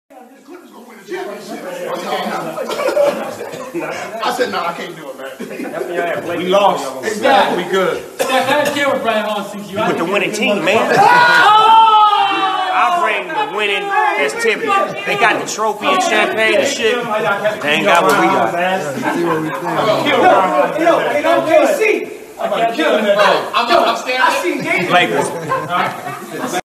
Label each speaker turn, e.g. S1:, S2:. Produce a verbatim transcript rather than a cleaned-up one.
S1: I said, no, I can't do it, man.
S2: We lost.
S1: Exactly. We good.
S3: I didn't care what Brian Hall sees you.
S4: With the winning team, man. I bring the winning festivity. They got the trophy and champagne and shit. They ain't got what we got.
S2: See what we think.
S3: Yo, in O K C.
S1: I'm about to kill him that day.
S3: I'm, I'm standing. I see Lakers.